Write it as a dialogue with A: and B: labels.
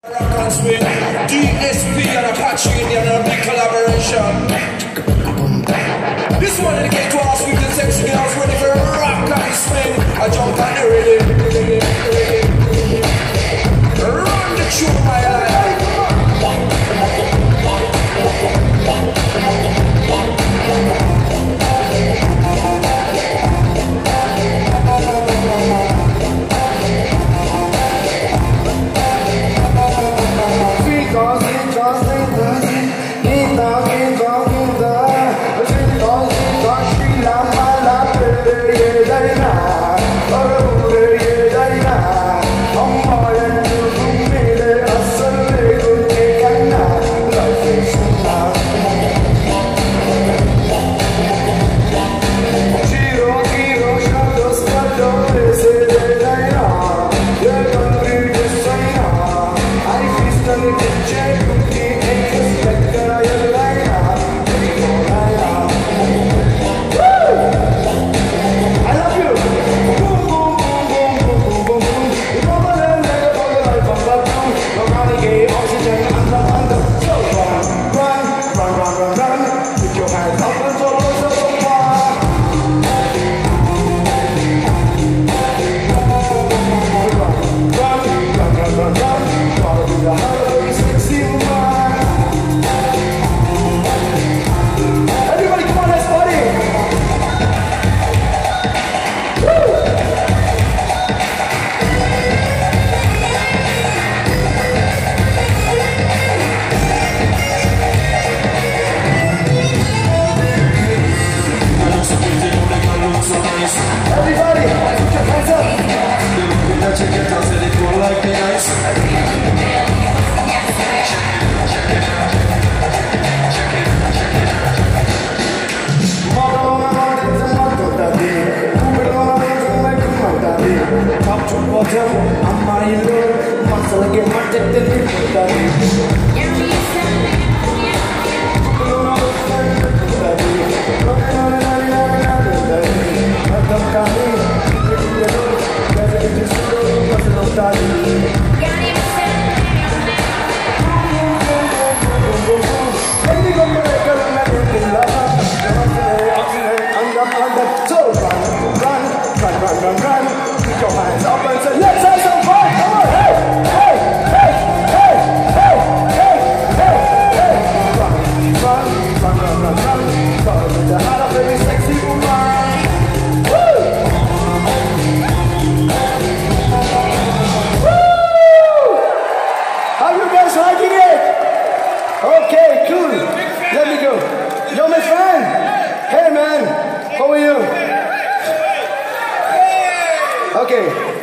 A: Rock and swing, DSP and Apache Indian in a big collaboration. This one dedicated to all sweet and sexy girls ready for a rock and swing. I jump on the rhythm. Run the tune, my life.
B: Okay, cool. Let me go. Yo, my friend. Hey, man. How are you? Okay.